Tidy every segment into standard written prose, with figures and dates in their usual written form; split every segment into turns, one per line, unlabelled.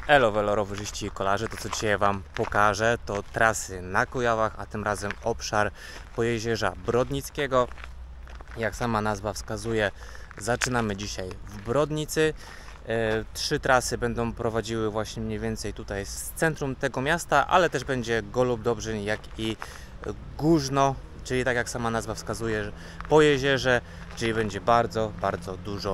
Elo rowerzyści i kolarze, to co dzisiaj Wam pokażę to trasy na Kujawach, a tym razem obszar Pojezierza Brodnickiego. Jak sama nazwa wskazuje, zaczynamy dzisiaj w Brodnicy. Trzy trasy będą prowadziły właśnie mniej więcej tutaj z centrum tego miasta, ale też będzie Golub, Dobrzyń, jak i Górzno, czyli tak jak sama nazwa wskazuje, Pojezierze, czyli będzie bardzo dużo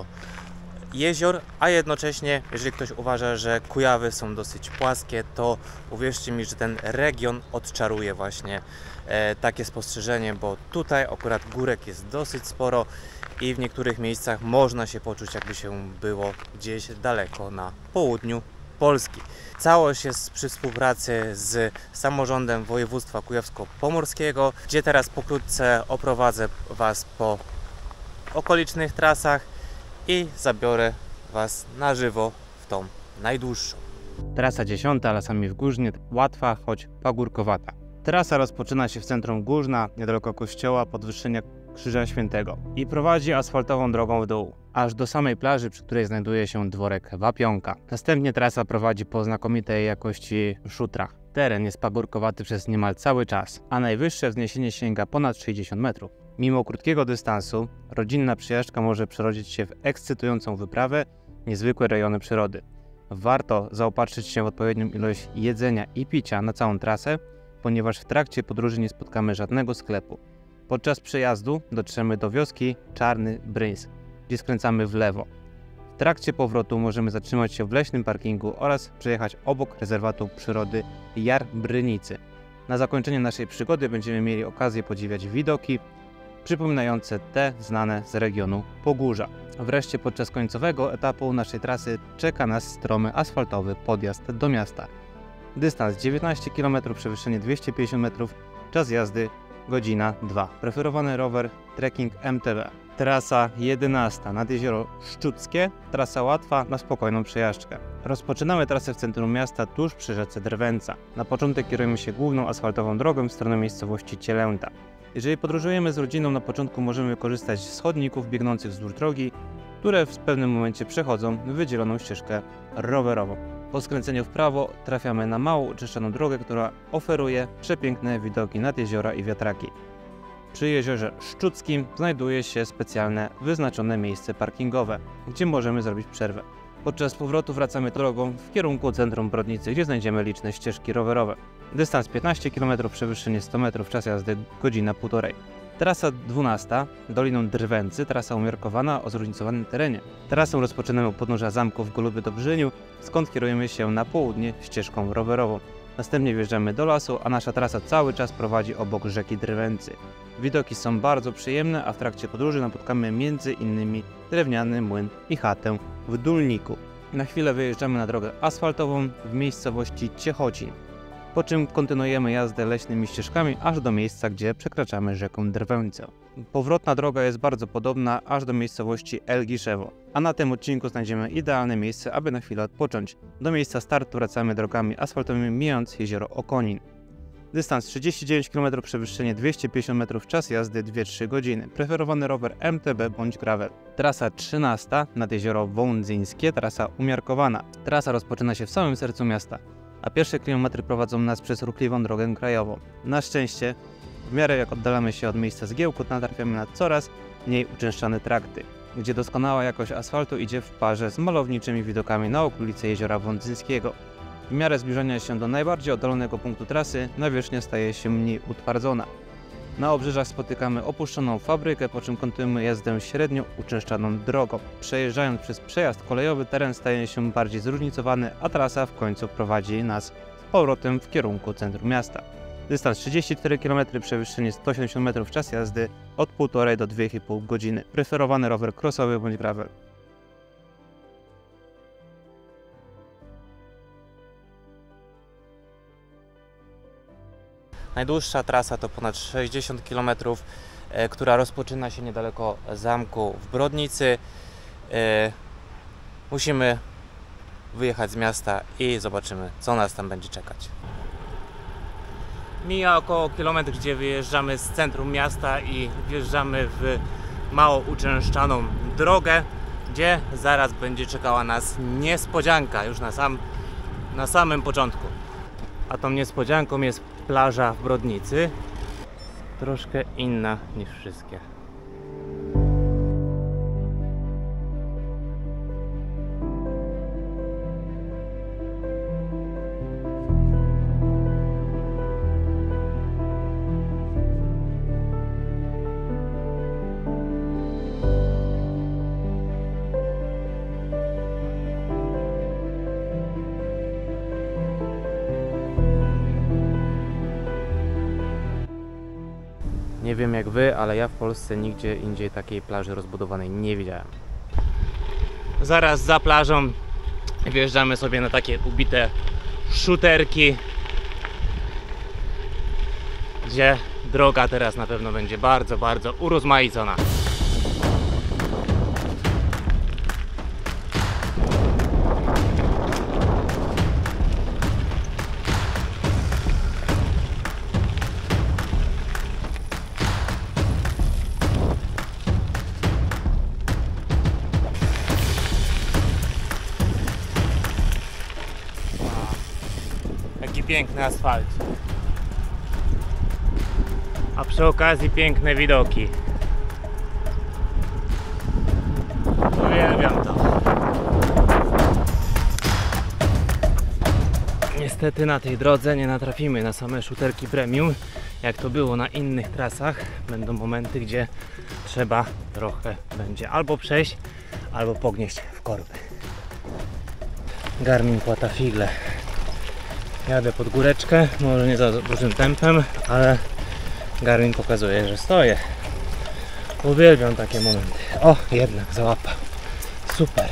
jezior, a jednocześnie, jeżeli ktoś uważa, że Kujawy są dosyć płaskie, to uwierzcie mi, że ten region odczaruje właśnie takie spostrzeżenie, bo tutaj akurat górek jest dosyć sporo i w niektórych miejscach można się poczuć, jakby się było gdzieś daleko na południu Polski. Całość jest przy współpracy z samorządem województwa kujawsko-pomorskiego, gdzie teraz pokrótce oprowadzę Was po okolicznych trasach i zabiorę Was na żywo w tą najdłuższą. Trasa 10 lasami w Górznie, łatwa, choć pagórkowata. Trasa rozpoczyna się w centrum Górzna, niedaleko kościoła podwyższenia Krzyża Świętego i prowadzi asfaltową drogą w dół, aż do samej plaży, przy której znajduje się dworek Wapionka. Następnie trasa prowadzi po znakomitej jakości szutrach. Teren jest pagórkowaty przez niemal cały czas, a najwyższe wzniesienie sięga ponad 60 metrów. Mimo krótkiego dystansu, rodzinna przejażdżka może przerodzić się w ekscytującą wyprawę, niezwykłe rejony przyrody. Warto zaopatrzyć się w odpowiednią ilość jedzenia i picia na całą trasę, ponieważ w trakcie podróży nie spotkamy żadnego sklepu. Podczas przejazdu dotrzemy do wioski Czarny Bryńsk, gdzie skręcamy w lewo. W trakcie powrotu możemy zatrzymać się w leśnym parkingu oraz przejechać obok rezerwatu przyrody Jar Brynicy. Na zakończenie naszej przygody będziemy mieli okazję podziwiać widoki przypominające te znane z regionu Pogórza. Wreszcie podczas końcowego etapu naszej trasy czeka nas stromy asfaltowy podjazd do miasta. Dystans 19 km, przewyższenie 250 metrów, czas jazdy godzina 2. Preferowany rower trekking MTB. Trasa 11 nad jezioro Szczuckie, trasa łatwa na spokojną przejażdżkę. Rozpoczynamy trasę w centrum miasta tuż przy rzece Drwęca. Na początek kierujemy się główną asfaltową drogą w stronę miejscowości Cielęta. Jeżeli podróżujemy z rodziną, na początku możemy korzystać z chodników biegnących wzdłuż drogi, które w pewnym momencie przechodzą w wydzieloną ścieżkę rowerową. Po skręceniu w prawo trafiamy na mało uczęszczaną drogę, która oferuje przepiękne widoki nad jeziora i wiatraki. Przy jeziorze Szczuckim znajduje się specjalne wyznaczone miejsce parkingowe, gdzie możemy zrobić przerwę. Podczas powrotu wracamy drogą w kierunku centrum Brodnicy, gdzie znajdziemy liczne ścieżki rowerowe. Dystans 15 km, przewyższenie 100 metrów, czas jazdy godzina 1,5. Trasa 12, Doliną Drwęcy, trasa umiarkowana o zróżnicowanym terenie. Trasę rozpoczynamy u podnóża zamku w Golubie Dobrzyniu, skąd kierujemy się na południe ścieżką rowerową. Następnie wjeżdżamy do lasu, a nasza trasa cały czas prowadzi obok rzeki Drwęcy. Widoki są bardzo przyjemne, a w trakcie podróży napotkamy m.in. drewniany młyn i chatę w Dulniku. Na chwilę wyjeżdżamy na drogę asfaltową w miejscowości Ciechocin, po czym kontynuujemy jazdę leśnymi ścieżkami aż do miejsca, gdzie przekraczamy rzekę Drwęcę. Powrotna droga jest bardzo podobna aż do miejscowości Elgiszewo, a na tym odcinku znajdziemy idealne miejsce, aby na chwilę odpocząć. Do miejsca startu wracamy drogami asfaltowymi, mijając jezioro Okonin. Dystans 39 km, przewyższenie 250 metrów, czas jazdy 2-3 godziny. Preferowany rower MTB bądź gravel. Trasa 13 nad jezioro Wądzyńskie, trasa umiarkowana. Trasa rozpoczyna się w samym sercu miasta, a pierwsze kilometry prowadzą nas przez ruchliwą drogę krajową. Na szczęście, w miarę jak oddalamy się od miejsca zgiełku, natrafiamy na coraz mniej uczęszczane trakty, gdzie doskonała jakość asfaltu idzie w parze z malowniczymi widokami na okolice jeziora Wądzyńskiego. W miarę zbliżania się do najbardziej oddalonego punktu trasy, nawierzchnia staje się mniej utwardzona. Na obrzeżach spotykamy opuszczoną fabrykę, po czym kontynuujemy jazdę średnio uczęszczaną drogą. Przejeżdżając przez przejazd kolejowy, teren staje się bardziej zróżnicowany, a trasa w końcu prowadzi nas z powrotem w kierunku centrum miasta. Dystans 34 km, przewyższenie 170 metrów, czas jazdy od 1,5 do 2,5 godziny. Preferowany rower crossowy bądź gravel. Najdłuższa trasa to ponad 60 km, która rozpoczyna się niedaleko zamku w Brodnicy. Musimy wyjechać z miasta i zobaczymy, co nas tam będzie czekać. Mija około kilometr, gdzie wyjeżdżamy z centrum miasta i wjeżdżamy w mało uczęszczaną drogę, gdzie zaraz będzie czekała nas niespodzianka. Już na sam na samym początku. A tą niespodzianką jest plaża w Brodnicy. Troszkę inna niż wszystkie. Nie wiem jak wy, ale ja w Polsce nigdzie indziej takiej plaży rozbudowanej nie widziałem. Zaraz za plażą wjeżdżamy sobie na takie ubite szuterki, gdzie droga teraz na pewno będzie bardzo, bardzo urozmaicona. Jaki piękny asfalt. A przy okazji piękne widoki. Uwielbiam to. Niestety na tej drodze nie natrafimy na same szuterki premium, jak to było na innych trasach. Będą momenty, gdzie trzeba trochę będzie albo przejść, albo pognieść w korby. Garmin płata figle. Jadę pod góreczkę, może nie za dużym tempem, ale Garmin pokazuje, że stoję. Uwielbiam takie momenty. O, jednak załapał. Super.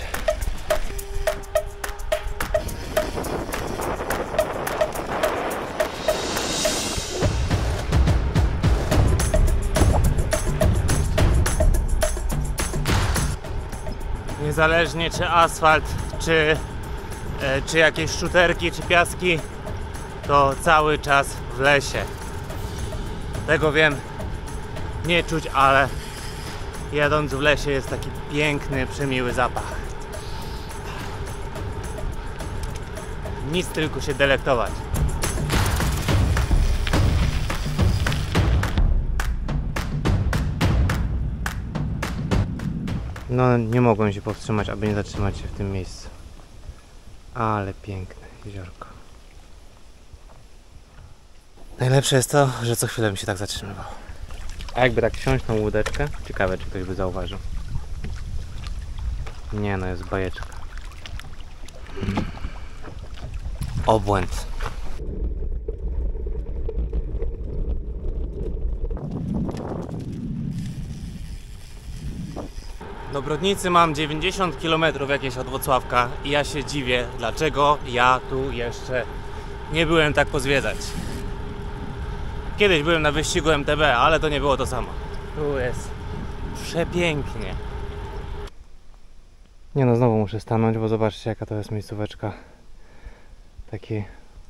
Niezależnie czy asfalt, czy jakieś szuterki, czy piaski, to cały czas w lesie. Tego wiem, nie czuć, ale jadąc w lesie jest taki piękny, przemiły zapach. Nic, tylko się delektować. No, nie mogłem się powstrzymać, aby nie zatrzymać się w tym miejscu. Ale piękne jeziorko. Najlepsze jest to, że co chwilę bym się tak zatrzymywał. A jakby tak wsiąść na łódeczkę, ciekawe czy ktoś by zauważył. Nie no, jest bajeczka. Obłęd. Do Brodnicy mam 90 km jakieś od Włocławka i ja się dziwię, dlaczego ja tu jeszcze nie byłem tak pozwiedzać. Kiedyś byłem na wyścigu MTB, ale to nie było to samo. Tu jest przepięknie. Nie no, znowu muszę stanąć, bo zobaczcie jaka to jest miejscóweczka. Taki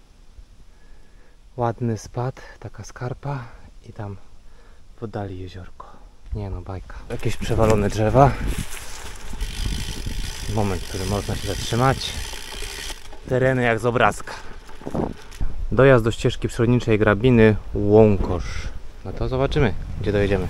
ładny spad, taka skarpa i tam w oddali jeziorko. Nie no, bajka. Jakieś przewalone drzewa. Moment, w którym można się zatrzymać. Tereny jak z obrazka. Dojazd do ścieżki przyrodniczej Grabiny Łąkosz. No to zobaczymy, gdzie dojedziemy.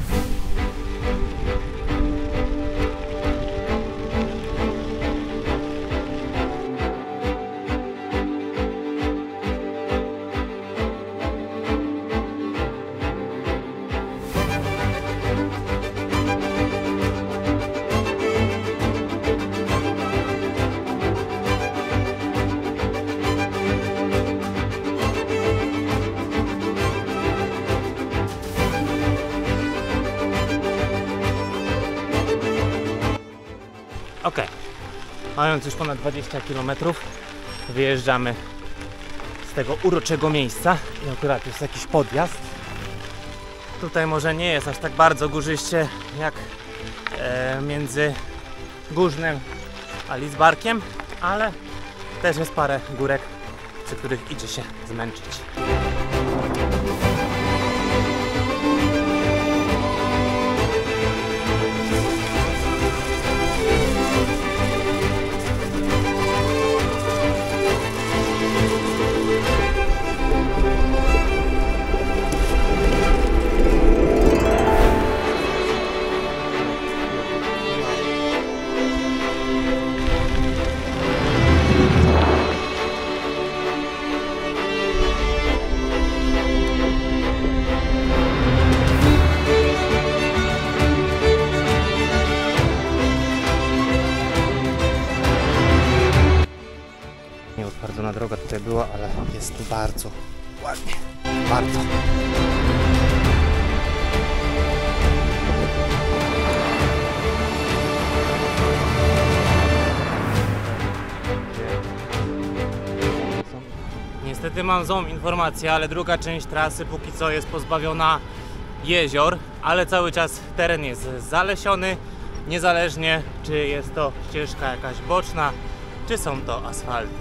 Ok, mając już ponad 20 km, wyjeżdżamy z tego uroczego miejsca i akurat jest jakiś podjazd. Tutaj może nie jest aż tak bardzo górzyście jak między Górznem a Lidzbarkiem, ale też jest parę górek, przy których idzie się zmęczyć. Nieutwardzona droga tutaj była, ale jest bardzo ładnie. Bardzo. Niestety mam złą informację, ale druga część trasy póki co jest pozbawiona jezior, ale cały czas teren jest zalesiony, niezależnie czy jest to ścieżka jakaś boczna, czy są to asfalty.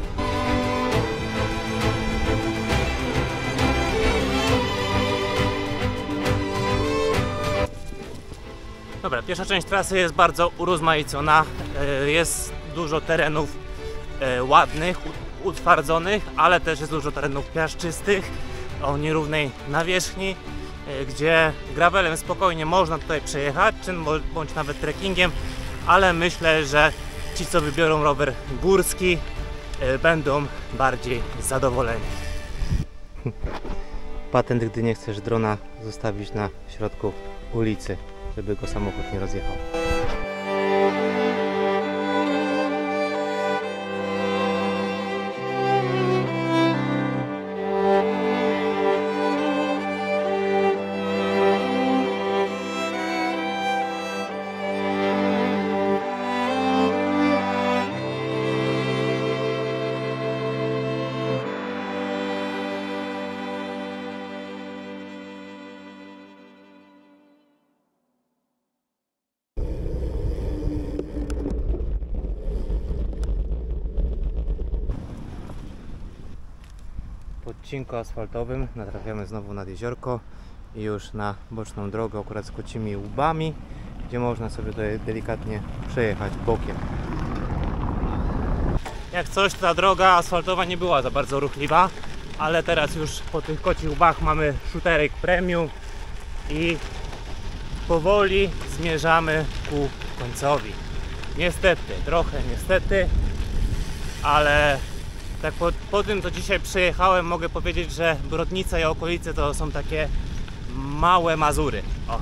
Dobra, pierwsza część trasy jest bardzo urozmaicona, jest dużo terenów ładnych, utwardzonych, ale też jest dużo terenów piaszczystych o nierównej nawierzchni, gdzie gravelem spokojnie można tutaj przejechać, czy bądź nawet trekkingiem, ale myślę, że ci, co wybiorą rower górski, będą bardziej zadowoleni. Patent, gdy nie chcesz drona zostawić na środku ulicy, żeby go samochód nie rozjechał. Po odcinku asfaltowym natrafiamy znowu nad jeziorko i już na boczną drogę, akurat z kocimi łbami, gdzie można sobie tutaj delikatnie przejechać bokiem. Jak coś, ta droga asfaltowa nie była za bardzo ruchliwa, ale teraz już po tych kocich łbach mamy szuterek premium i powoli zmierzamy ku końcowi. Niestety, trochę niestety, ale tak po tym, co dzisiaj przejechałem, mogę powiedzieć, że Brodnica i okolice to są takie małe Mazury. O.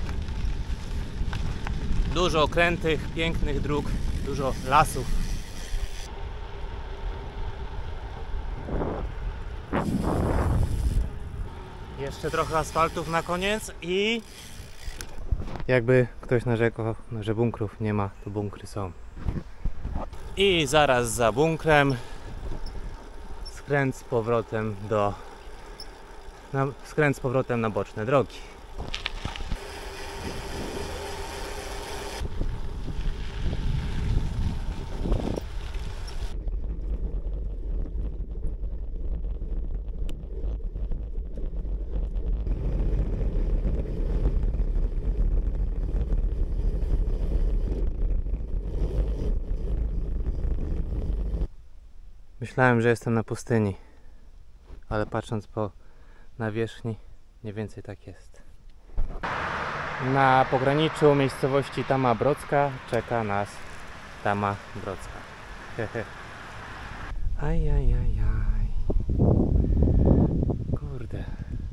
Dużo okrętych, pięknych dróg, dużo lasów. Jeszcze trochę asfaltów na koniec i jakby ktoś narzekał, że bunkrów nie ma, to bunkry są. I zaraz za bunkrem skręt z powrotem na boczne drogi. Myślałem, że jestem na pustyni, ale patrząc po nawierzchni, mniej więcej tak jest. Na pograniczu miejscowości Tama Brodzka czeka nas Tama Brodzka. Ajajajaj. Kurde.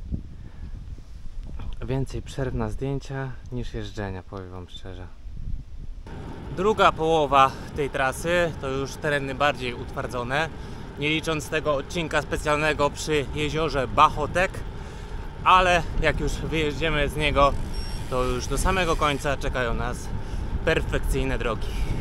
Więcej przerw na zdjęcia niż jeżdżenia, powiem wam szczerze. Druga połowa tej trasy to już tereny bardziej utwardzone, nie licząc tego odcinka specjalnego przy jeziorze Bachotek, ale jak już wyjedziemy z niego, to już do samego końca czekają nas perfekcyjne drogi.